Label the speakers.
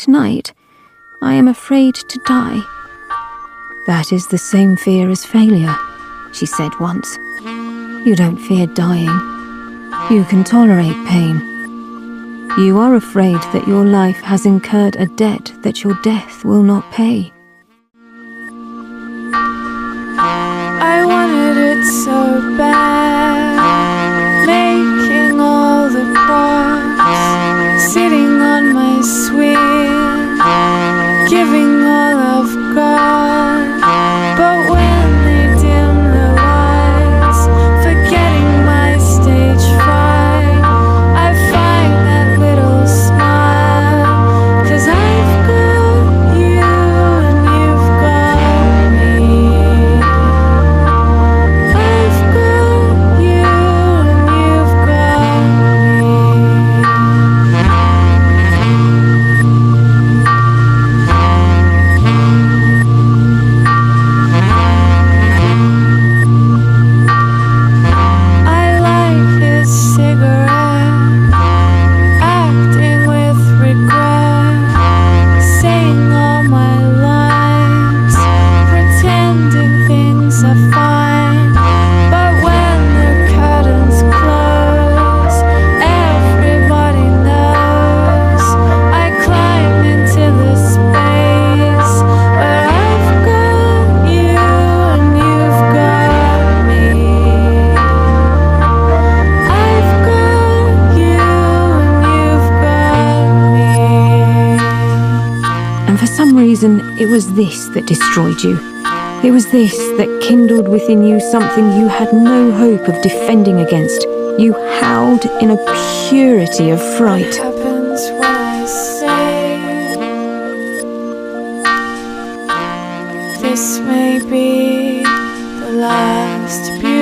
Speaker 1: Tonight, I am afraid to die." "That is the same fear as failure," she said once. "You don't fear dying. You can tolerate pain. You are afraid that your life has incurred a debt that your death will not pay."
Speaker 2: I wanted it so bad, making all the props, sitting on my swing, giving all I've got. But when they dim the lights, forgetting my stage fright, I find that little smile, 'cause I've got you and you've got me. I've got you and you've got me. I light his cigarette, acting with regret, saying all my lines, pretending things are fine. But when the curtains close, everybody knows I climb into the space where I've got you and you've got me. I've got you and you've got me.
Speaker 1: And for some reason, it was this that destroyed you. It was this that kindled within you something you had no hope of defending against. You howled in a purity of fright.
Speaker 2: What happens when I say this may be the last beauty?